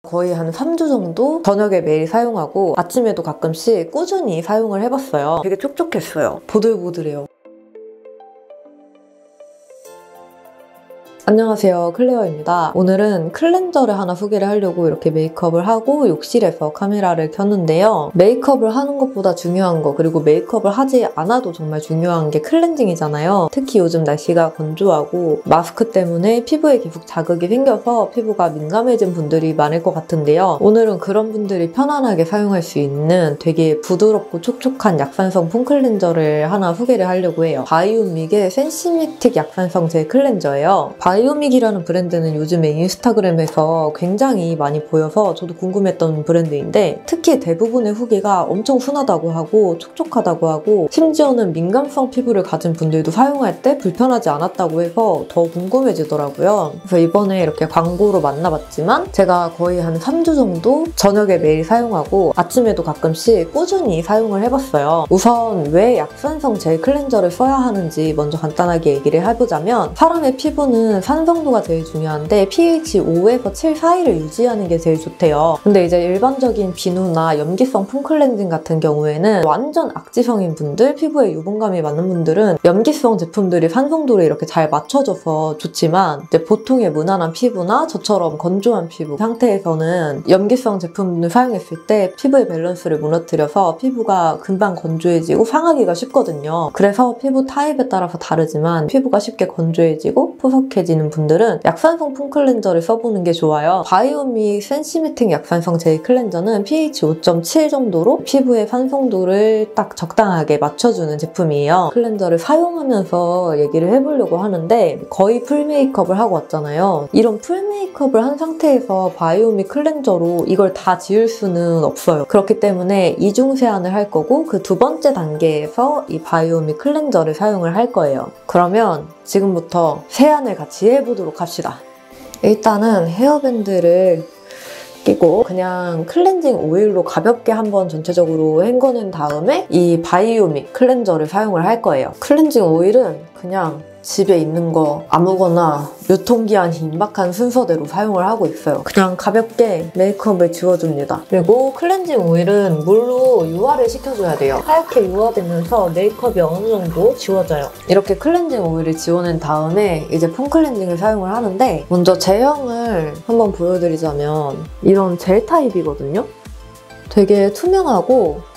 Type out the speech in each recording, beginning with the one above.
거의 한 3주 정도 저녁에 매일 사용하고 아침에도 가끔씩 꾸준히 사용을 해봤어요. 되게 촉촉했어요. 보들보들해요. 안녕하세요, 클레어입니다. 오늘은 클렌저를 하나 소개를 하려고 이렇게 메이크업을 하고 욕실에서 카메라를 켰는데요. 메이크업을 하는 것보다 중요한 거, 그리고 메이크업을 하지 않아도 정말 중요한 게 클렌징이잖아요. 특히 요즘 날씨가 건조하고 마스크 때문에 피부에 계속 자극이 생겨서 피부가 민감해진 분들이 많을 것 같은데요. 오늘은 그런 분들이 편안하게 사용할 수 있는 되게 부드럽고 촉촉한 약산성 폼 클렌저를 하나 소개를 하려고 해요. 바이오믹의 센시매틱 약산성 젤 클렌저예요. 바이오믹이라는 브랜드는 요즘에 인스타그램에서 굉장히 많이 보여서 저도 궁금했던 브랜드인데, 특히 대부분의 후기가 엄청 순하다고 하고 촉촉하다고 하고 심지어는 민감성 피부를 가진 분들도 사용할 때 불편하지 않았다고 해서 더 궁금해지더라고요. 그래서 이번에 이렇게 광고로 만나봤지만 제가 거의 한 3주 정도 저녁에 매일 사용하고 아침에도 가끔씩 꾸준히 사용을 해봤어요. 우선 왜 약산성 젤 클렌저를 써야 하는지 먼저 간단하게 얘기를 해보자면, 사람의 피부는 산성도가 제일 중요한데 pH 5에서 7 사이를 유지하는 게 제일 좋대요. 근데 이제 일반적인 비누나 염기성 폼 클렌징 같은 경우에는 완전 악지성인 분들, 피부에 유분감이 많은 분들은 염기성 제품들이 산성도를 이렇게 잘 맞춰줘서 좋지만, 이제 보통의 무난한 피부나 저처럼 건조한 피부 상태에서는 염기성 제품을 사용했을 때 피부의 밸런스를 무너뜨려서 피부가 금방 건조해지고 상하기가 쉽거든요. 그래서 피부 타입에 따라서 다르지만 피부가 쉽게 건조해지고 푸석해지는 분들은 약산성 폼 클렌저를 써보는 게 좋아요. 바이오믹 센시매틱 약산성 젤 클렌저는 pH 5.7 정도로 피부의 산성도를 딱 적당하게 맞춰주는 제품이에요. 클렌저를 사용하면서 얘기를 해보려고 하는데, 거의 풀 메이크업을 하고 왔잖아요. 이런 풀 메이크업을 한 상태에서 바이오믹 클렌저로 이걸 다 지울 수는 없어요. 그렇기 때문에 이중 세안을 할 거고, 그 두 번째 단계에서 이 바이오믹 클렌저를 사용을 할 거예요. 그러면 지금부터 세안을 같이 해보도록 합시다. 일단은 헤어밴드를 끼고 그냥 클렌징 오일로 가볍게 한번 전체적으로 헹궈낸 다음에 이 바이오믹 클렌저를 사용을 할 거예요. 클렌징 오일은 그냥 집에 있는 거 아무거나 유통기한이 임박한 순서대로 사용을 하고 있어요. 그냥 가볍게 메이크업을 지워줍니다. 그리고 클렌징 오일은 물로 유화를 시켜줘야 돼요. 하얗게 유화되면서 메이크업이 어느 정도 지워져요. 이렇게 클렌징 오일을 지워낸 다음에 이제 폼 클렌징을 사용을 하는데, 먼저 제형을 한번 보여드리자면 이런 젤 타입이거든요. 되게 투명하고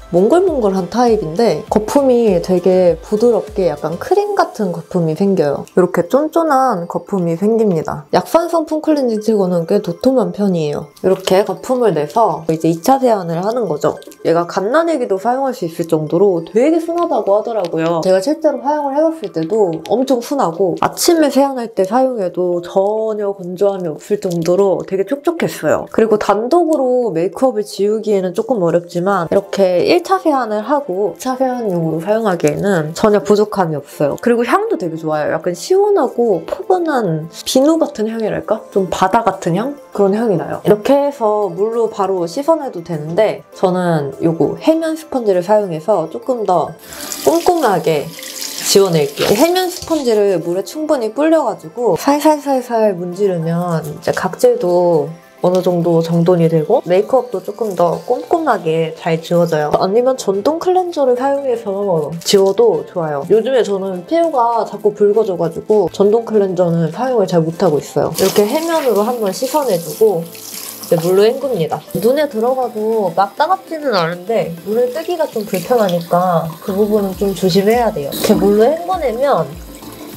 몽글몽글한 타입인데 거품이 되게 부드럽게 약간 크림 같은 거품이 생겨요. 이렇게 쫀쫀한 거품이 생깁니다. 약산성 폼 클렌징 치고는 꽤 도톰한 편이에요. 이렇게 거품을 내서 이제 2차 세안을 하는 거죠. 얘가 갓난애기도 사용할 수 있을 정도로 되게 순하다고 하더라고요. 제가 실제로 사용을 해봤을 때도 엄청 순하고 아침에 세안할 때 사용해도 전혀 건조함이 없을 정도로 되게 촉촉했어요. 그리고 단독으로 메이크업을 지우기에는 조금 어렵지만 이렇게 1차 세안을 하고 2차 세안용으로 사용하기에는 전혀 부족함이 없어요. 그리고 향도 되게 좋아요. 약간 시원하고 포근한 비누 같은 향이랄까? 좀 바다 같은 향? 그런 향이 나요. 이렇게 해서 물로 바로 씻어내도 되는데 저는 요거 해면 스펀지를 사용해서 조금 더 꼼꼼하게 지워낼게요. 해면 스펀지를 물에 충분히 불려가지고 살살살살 문지르면 이제 각질도 어느 정도 정돈이 되고 메이크업도 조금 더 꼼꼼하게 잘 지워져요. 아니면 전동 클렌저를 사용해서 지워도 좋아요. 요즘에 저는 피부가 자꾸 붉어져가지고 전동 클렌저는 사용을 잘 못하고 있어요. 이렇게 해면으로 한번 씻어내주고 이제 물로 헹굽니다. 눈에 들어가도 막 따갑지는 않은데 물을 뜨기가 좀 불편하니까 그 부분은 좀 조심해야 돼요. 이렇게 물로 헹궈내면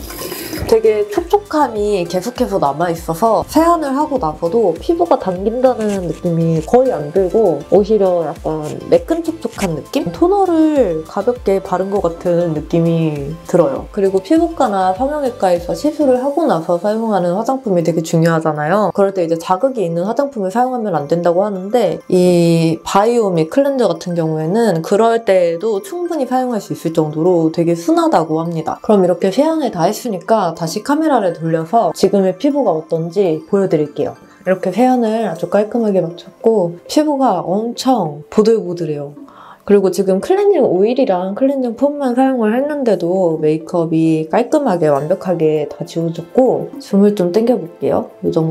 되게 촉촉함이 계속해서 남아있어서 세안을 하고 나서도 피부가 당긴다는 느낌이 거의 안 들고 오히려 약간 매끈촉촉한 느낌? 토너를 가볍게 바른 것 같은 느낌이 들어요. 그리고 피부과나 성형외과에서 시술을 하고 나서 사용하는 화장품이 되게 중요하잖아요. 그럴 때 이제 자극이 있는 화장품을 사용하면 안 된다고 하는데 이 바이오믹 클렌저 같은 경우에는 그럴 때에도 충분히 사용할 수 있을 정도로 되게 순하다고 합니다. 그럼 이렇게 세안을 다 했으니까 다시 카메라를 돌려서 지금의 피부가 어떤지 보여드릴게요. 이렇게 세안을 아주 깔끔하게 마쳤고 피부가 엄청 보들보들해요. 그리고 지금 클렌징 오일이랑 클렌징 폼만 사용을 했는데도 메이크업이 깔끔하게 완벽하게 다 지워졌고 줌을 좀 당겨볼게요. 이 정도?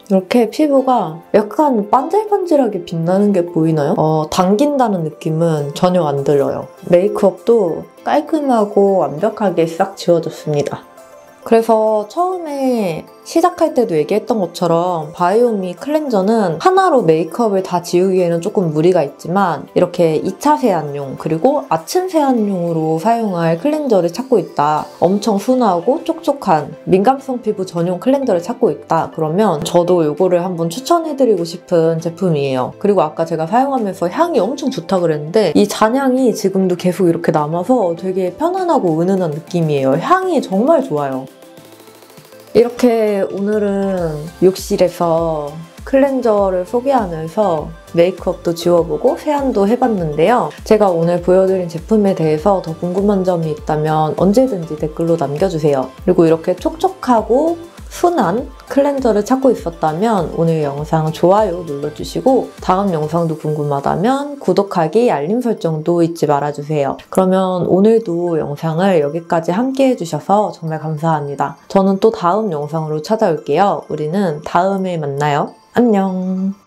이렇게 피부가 약간 반질반질하게 빛나는 게 보이나요? 당긴다는 느낌은 전혀 안 들어요. 메이크업도 깔끔하고 완벽하게 싹 지워졌습니다. 그래서 처음에 시작할 때도 얘기했던 것처럼 바이오미 클렌저는 하나로 메이크업을 다 지우기에는 조금 무리가 있지만 이렇게 2차 세안용 그리고 아침 세안용으로 사용할 클렌저를 찾고 있다. 엄청 순하고 촉촉한 민감성 피부 전용 클렌저를 찾고 있다. 그러면 저도 이거를 한번 추천해드리고 싶은 제품이에요. 그리고 아까 제가 사용하면서 향이 엄청 좋다 그랬는데 이 잔향이 지금도 계속 이렇게 남아서 되게 편안하고 은은한 느낌이에요. 향이 정말 좋아요. 이렇게 오늘은 욕실에서 클렌저를 소개하면서 메이크업도 지워보고 세안도 해봤는데요. 제가 오늘 보여드린 제품에 대해서 더 궁금한 점이 있다면 언제든지 댓글로 남겨주세요. 그리고 이렇게 촉촉하고 순한 클렌저를 찾고 있었다면 오늘 영상 좋아요 눌러주시고 다음 영상도 궁금하다면 구독하기, 알림 설정도 잊지 말아주세요. 그러면 오늘도 영상을 여기까지 함께 해주셔서 정말 감사합니다. 저는 또 다음 영상으로 찾아올게요. 우리는 다음에 만나요. 안녕.